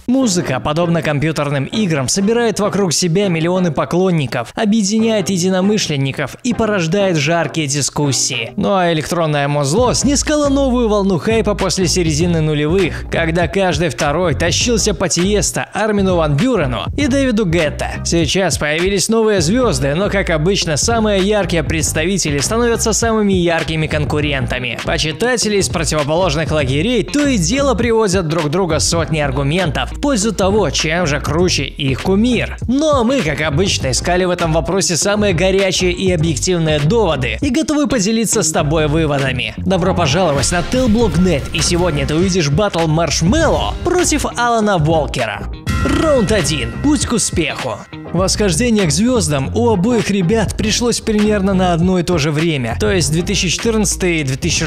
Музыка, подобно компьютерным играм, собирает вокруг себя миллионы поклонников, объединяет единомышленников и порождает жаркие дискуссии. Ну а электронное музло снискало новую волну хайпа после середины нулевых, когда каждый второй тащился по Тиесто, Армину ван Бюрену и Дэвиду Гетто. Сейчас появились новые звезды, но, как обычно, самые яркие представители становятся самыми яркими конкурентами. Почитатели из противоположных лагерей то и дело приводят друг друга сотни аргументов в пользу того, чем же круче их кумир. Но мы, как обычно, искали в этом вопросе самые горячие и объективные доводы и готовы поделиться с тобой выводами. Добро пожаловать на Telblog.net, и сегодня ты увидишь батл Маршмелло против Алана Волкера. Раунд 1. Путь к успеху. Восхождение к звездам у обоих ребят пришлось примерно на одно и то же время, то есть 2014 и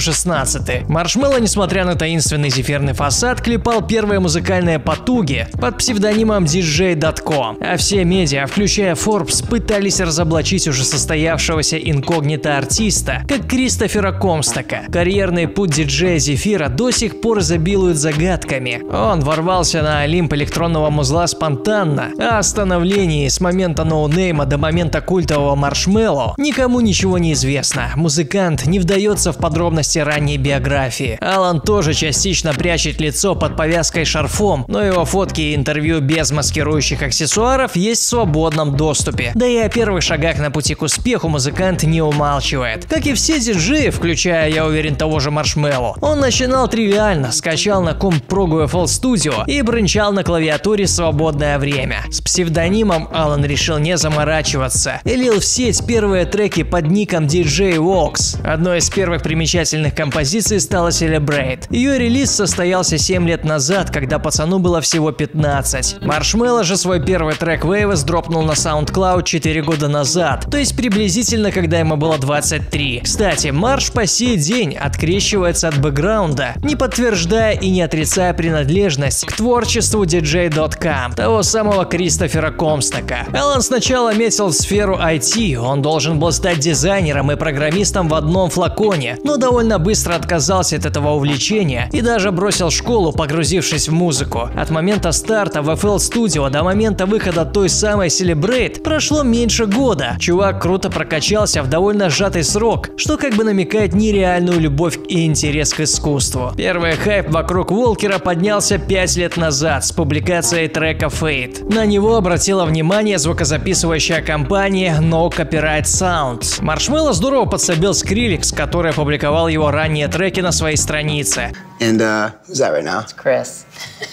2016. Маршмелло, несмотря на таинственный зефирный фасад, клепал первые музыкальные потуги под псевдонимом DJ.com, а все медиа, включая Forbes, пытались разоблачить уже состоявшегося инкогнито-артиста, как Кристофера Комстока. Карьерный путь диджея Зефира до сих пор изобилует загадками. Он ворвался на Олимп электронного музла спонтанно, а о становлении с момента ноунейма до момента культового Маршмелло никому ничего не известно. Музыкант не вдается в подробности ранней биографии. Алан тоже частично прячет лицо под повязкой шарфом, но его фотки и интервью без маскирующих аксессуаров есть в свободном доступе. Да и о первых шагах на пути к успеху музыкант не умалчивает. Как и все диджеи, включая, я уверен, того же Маршмелло, он начинал тривиально, скачал на комп Pro FL Studio и бренчал на клавиатуре в свободное время. С псевдонимом Алан решил не заморачиваться и лил в сеть первые треки под ником DJ Walks. Одной из первых примечательных композиций стала Celebrate. Ее релиз состоялся 7 лет назад, когда пацану было всего 15. Маршмелло же свой первый трек Waves дропнул на SoundCloud 4 года назад, то есть приблизительно, когда ему было 23. Кстати, Марш по сей день открещивается от бэкграунда, не подтверждая и не отрицая принадлежность к творчеству DJ.com, того самого Кристофера Комстока. Алан сначала метил в сферу IT, он должен был стать дизайнером и программистом в одном флаконе, но довольно быстро отказался от этого увлечения и даже бросил школу, погрузившись в музыку. От момента старта в FL Studio до момента выхода той самой Celebrate прошло меньше года. Чувак круто прокачался в довольно сжатый срок, что как бы намекает нереальную любовь и интерес к искусству. Первый хайп вокруг Волкера поднялся 5 лет назад с публикацией трека Fate. На него обратила внимание звукозаписывающая компания No Copyright Sounds. Маршмелло здорово подсобил Skrillex, который опубликовал его ранние треки на своей странице. And who's that right now? It's Chris.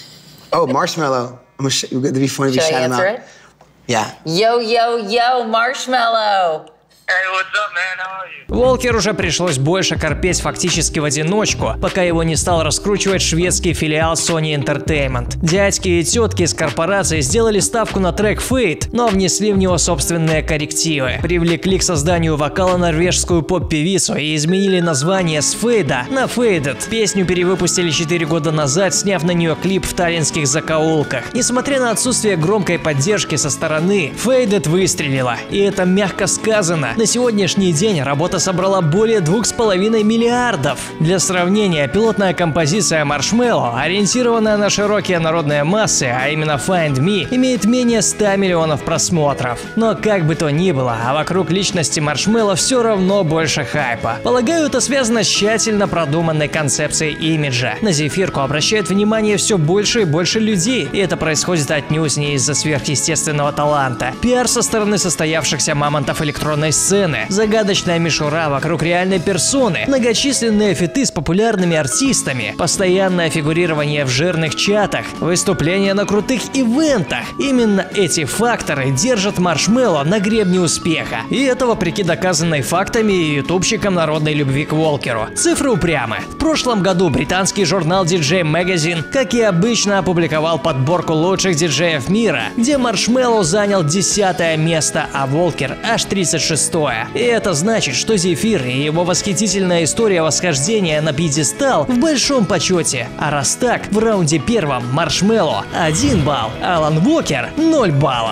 Oh, Marshmello. It'd be funny if you shout him out. It? Yeah. Yo, yo, yo, Marshmello. Hey, what's up, man? How are you? Волкеру уже пришлось больше корпеть фактически в одиночку, пока его не стал раскручивать шведский филиал Sony Entertainment. Дядьки и тетки из корпорации сделали ставку на трек Fate, но внесли в него собственные коррективы. Привлекли к созданию вокала норвежскую поп-певицу и изменили название с Фейда на Faded. Песню перевыпустили 4 года назад, сняв на нее клип в таллинских закоулках. Несмотря на отсутствие громкой поддержки со стороны, Faded выстрелила, и это мягко сказано. На сегодняшний день работа собрала более 2,5 миллиардов. Для сравнения, пилотная композиция Маршмелло, ориентированная на широкие народные массы, а именно Find Me, имеет менее 100 миллионов просмотров. Но как бы то ни было, а вокруг личности Маршмелло все равно больше хайпа. Полагаю, это связано с тщательно продуманной концепцией имиджа. На Зефирку обращает внимание все больше и больше людей, и это происходит отнюдь не из-за сверхъестественного таланта. Пиар со стороны состоявшихся мамонтов электронной сцены, загадочная мишура вокруг реальной персоны, многочисленные фиты с популярными артистами, постоянное фигурирование в жирных чатах, выступления на крутых ивентах. Именно эти факторы держат Маршмелло на гребне успеха. И это вопреки доказанной фактами и ютубщикам народной любви к Волкеру. Цифры упрямы. В прошлом году британский журнал DJ Magazine, как и обычно, опубликовал подборку лучших диджеев мира, где Маршмелло занял 10-е место, а Волкер аж 36-е. И это значит, что Зефир и его восхитительная история восхождения на пьедестал в большом почете. А раз так, в раунде первом Маршмелло 1 балл, Алан Волкер 0 баллов.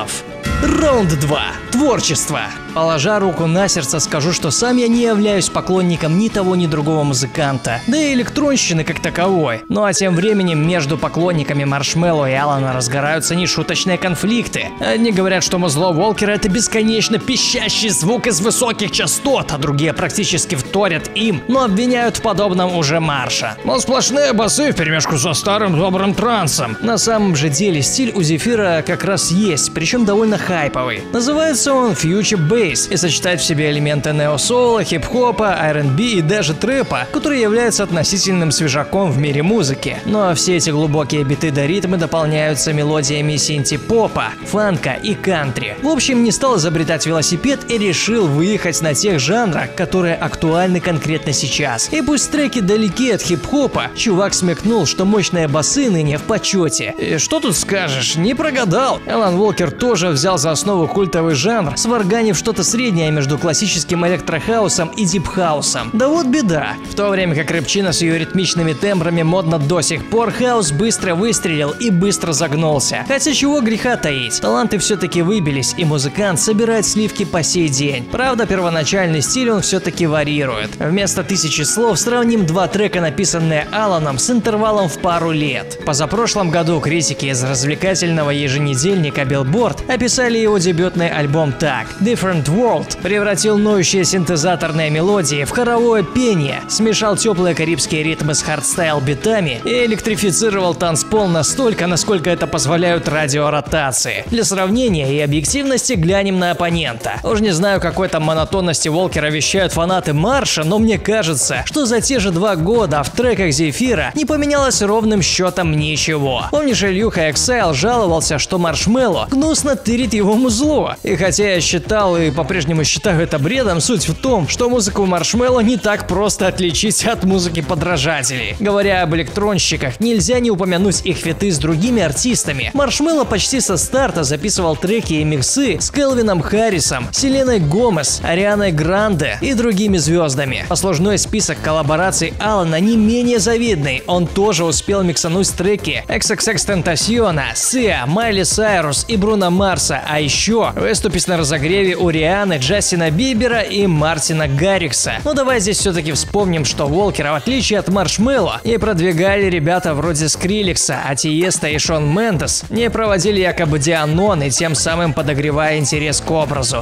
Раунд 2. Творчество. Положа руку на сердце, скажу, что сам я не являюсь поклонником ни того, ни другого музыканта, да и электронщины как таковой. Ну а тем временем между поклонниками Маршмелло и Алана разгораются нешуточные конфликты. Одни говорят, что музло Уолкера — это бесконечно пищащий звук из высоких частот, а другие практически вторят им, но обвиняют в подобном уже Марша. Мол, сплошные басы вперемешку со старым добрым трансом. На самом же деле стиль у Зефира как раз есть, причем довольно хайповый. Называется он Future Bass и сочетает в себе элементы нео-соула, хип-хопа, R&B и даже трэпа, который является относительным свежаком в мире музыки. Ну а все эти глубокие биты да ритмы дополняются мелодиями синти-попа, фанка и кантри. В общем, не стал изобретать велосипед и решил выехать на тех жанрах, которые актуальны конкретно сейчас. И пусть треки далеки от хип-хопа, чувак смекнул, что мощные басы ныне в почете. И что тут скажешь, не прогадал. Алан Уолкер тоже взял за основу культовый жанр, сварганив что-то среднее между классическим электрохаусом и дипхаусом. Да вот беда. В то время как рэпчина с ее ритмичными тембрами модно до сих пор, хаус быстро выстрелил и быстро загнулся. Хотя чего греха таить, таланты все-таки выбились, и музыкант собирает сливки по сей день. Правда, первоначальный стиль он все-таки варьирует. Вместо 1000 слов сравним два трека, написанные Аланом с интервалом в пару лет. Позапрошлом году критики из развлекательного еженедельника Billboard описали его дебютный альбом так: Different World превратил ноющие синтезаторные мелодии в хоровое пение, смешал теплые карибские ритмы с хардстайл битами и электрифицировал танцпол настолько, насколько это позволяют радиоротации. Для сравнения и объективности глянем на оппонента. Уж не знаю, какой там монотонности Уолкера вещают фанаты Марша, но мне кажется, что за те же 2 года в треках Зефира не поменялось ровным счетом ничего. Помнишь, Ильюха Exile жаловался, что Маршмелло гнусно тырит его музло? И хотя я считал и по-прежнему считаю это бредом, суть в том, что музыку Маршмелло не так просто отличить от музыки подражателей. Говоря об электронщиках, нельзя не упомянуть их фиты с другими артистами. Маршмелло почти со старта записывал треки и миксы с Кэлвином Харрисом, Селеной Гомес, Арианой Гранде и другими звездами. Послужной список коллабораций Алана не менее завидный. Он тоже успел миксануть треки XXXTentacion, Sia, Майли Сайрус и Бруно Марса, а еще выступить на разогреве у Рианы, Джастина Бибера и Мартина Гаррикса. Но давай здесь все-таки вспомним, что Уолкера, в отличие от Маршмелло, не продвигали ребята вроде Скриллекса, а Тиеста и Шон Мендес не проводили якобы Дианон и тем самым подогревая интерес к образу.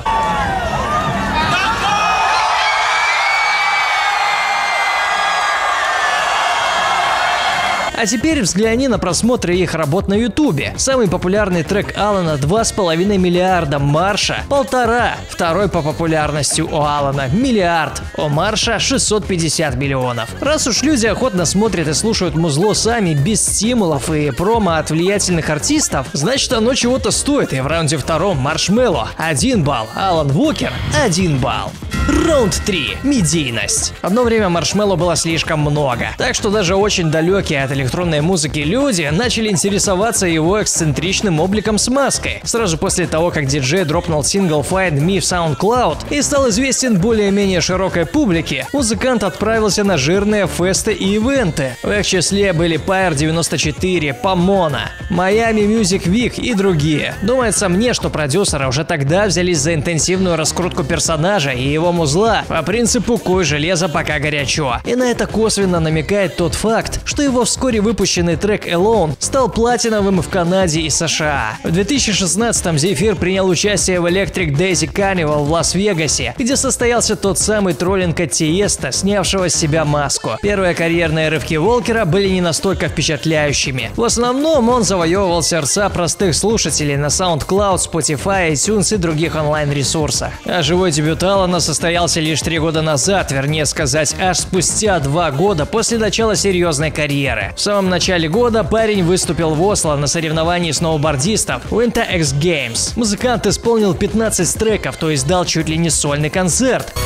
А теперь взгляни на просмотры их работ на ютубе. Самый популярный трек Алана 2,5 миллиарда, Марша 1,5. Второй по популярности у Алана миллиард, у Марша 650 миллионов. Раз уж люди охотно смотрят и слушают музло сами, без стимулов и промо от влиятельных артистов, значит оно чего-то стоит. И в раунде втором Маршмелло 1 балл, Алан Уолкер 1 балл. Раунд 3. Медийность. Одно время Маршмелло было слишком много, так что даже очень далекие от электронной музыки люди начали интересоваться его эксцентричным обликом с маской. Сразу после того, как диджей дропнул сингл Find Me в SoundCloud и стал известен более-менее широкой публике, музыкант отправился на жирные фесты и ивенты. В их числе были Pyre 94, Помона, Miami Music Week и другие. Думается мне, что продюсеры уже тогда взялись за интенсивную раскрутку персонажа и его музла по принципу «куй железо, пока горячо». И на это косвенно намекает тот факт, что его вскоре выпущенный трек Alone стал платиновым в Канаде и США. В 2016-м Зефир принял участие в Electric Daisy Carnival в Лас-Вегасе, где состоялся тот самый троллинг от Тиеста, снявшего с себя маску. Первые карьерные рывки Уолкера были не настолько впечатляющими. В основном он завоевывал сердца простых слушателей на SoundCloud, Spotify, iTunes и других онлайн-ресурсах. А живой дебют Алана состоялся лишь 3 года назад, вернее сказать, аж спустя 2 года после начала серьезной карьеры. В самом начале года парень выступил в Осло на соревновании сноубордистов Winter X Games. Музыкант исполнил 15 треков, то есть дал чуть ли не сольный концерт.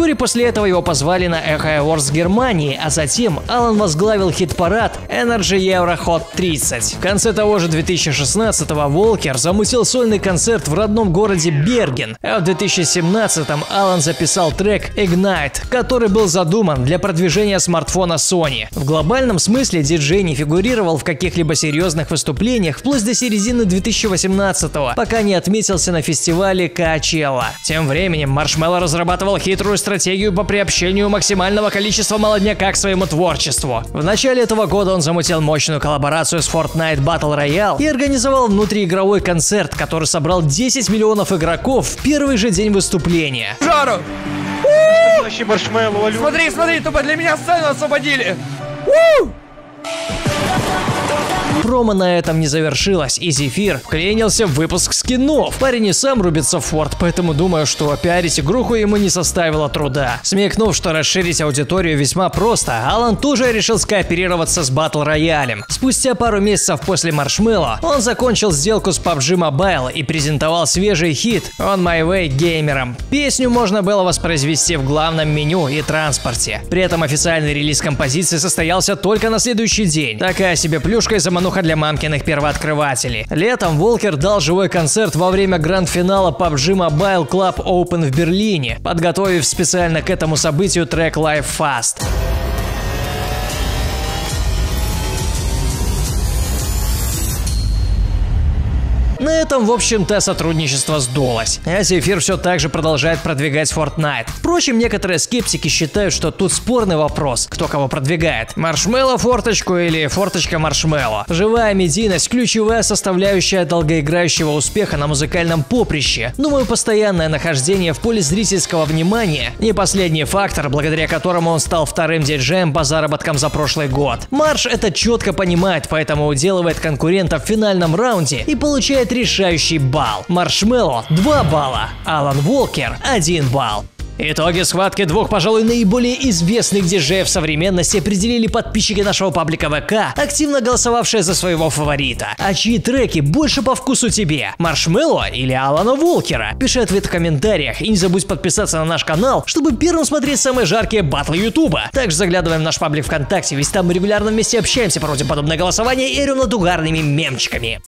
Вскоре после этого его позвали на Echo Awards Германии, а затем Алан возглавил хит-парад Energy Euro Hot 30. В конце того же 2016-го Волкер замутил сольный концерт в родном городе Берген, а в 2017-м Алан записал трек Ignite, который был задуман для продвижения смартфона Sony. В глобальном смысле диджей не фигурировал в каких-либо серьезных выступлениях вплоть до середины 2018-го, пока не отметился на фестивале Coachella. Тем временем Marshmello разрабатывал хитрую стратегию по приобщению максимального количества молодняка к своему творчеству. В начале этого года он замутил мощную коллаборацию с Fortnite Battle Royale и организовал внутриигровой концерт, который собрал 10 миллионов игроков в первый же день выступления. Жару! Маршмеллоу, Смотри, тупо для меня сцену освободили! Промо на этом не завершилось, и Зефир вклинился в выпуск скинов. Парень и сам рубится в Форт, поэтому думаю, что пиарить игруху ему не составило труда. Смекнув, что расширить аудиторию весьма просто, Алан тоже решил скооперироваться с Battle Royale. Спустя пару месяцев после Marshmello он закончил сделку с PUBG Mobile и презентовал свежий хит On My Way геймерам. Песню можно было воспроизвести в главном меню и транспорте. При этом официальный релиз композиции состоялся только на следующий день. Такая себе плюшка и замануха для мамкиных первооткрывателей. Летом Волкер дал живой концерт во время гранд-финала PUBG Mobile Club Open в Берлине, подготовив специально к этому событию трек Live Fast. На этом, в общем-то, сотрудничество сдулось, а Зефир все так же продолжает продвигать Fortnite. Впрочем, некоторые скептики считают, что тут спорный вопрос, кто кого продвигает. Marshmello форточку или форточка Marshmello. Живая медийность – ключевая составляющая долгоиграющего успеха на музыкальном поприще. Думаю, постоянное нахождение в поле зрительского внимания – не последний фактор, благодаря которому он стал вторым диджеем по заработкам за прошлый год. Марш это четко понимает, поэтому уделывает конкурентов в финальном раунде и получает решающий балл. Marshmello 2 балла, Алан Волкер 1 балл. Итоги схватки двух, пожалуй, наиболее известных диджеев современности определили подписчики нашего паблика ВК, активно голосовавшие за своего фаворита. А чьи треки больше по вкусу тебе? Marshmello или Алана Волкера? Пиши ответ в комментариях и не забудь подписаться на наш канал, чтобы первым смотреть самые жаркие батлы Ютуба. Также заглядываем в наш паблик ВКонтакте, ведь там мы регулярно вместе общаемся, проводим подобное голосование и орем над угарными мемчиками.